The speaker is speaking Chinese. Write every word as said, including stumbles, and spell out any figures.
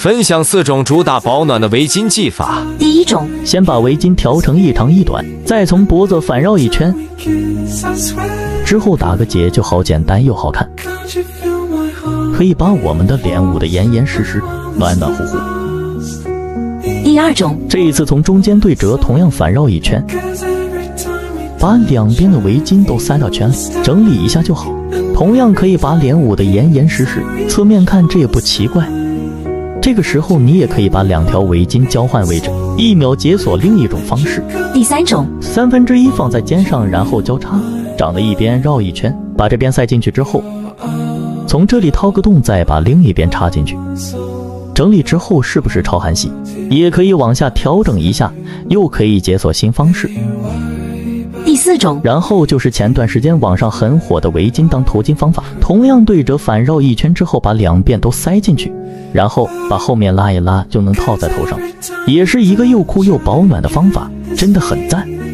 分享四种主打保暖的围巾技法。 第一种， 先把围巾调成一长一短，再从脖子反绕一圈，之后打个结就好简单又好看，可以把我们的脸捂得严严实实、暖暖乎乎。 第二种， 这一次从中间对折，同样反绕一圈，把两边的围巾都塞到圈里，整理一下就好。同样可以把脸捂得严严实实，侧面看这也不奇怪。这个时候你也可以把两条围巾交换位置，一秒解锁另一种方式。 第三种， 三分之一放在肩上，然后交叉，长的一边绕一圈，把这边塞进去之后，从这里掏个洞，再把另一边插进去。整理之后是不是超韩系？也可以往下调整一下，又可以解锁新方式。 第四种， 然后就是前段时间网上很火的围巾当头巾方法，同样对折反绕一圈之后，把两边都塞进去，然后把后面拉一拉就能套在头上，也是一个又酷又保暖的方法，真的很赞。